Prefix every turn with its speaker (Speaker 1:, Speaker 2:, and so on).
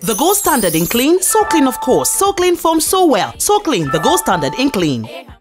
Speaker 1: The gold standard in clean, SoKlin of course. SoKlin foams so well. SoKlin, the gold standard in clean.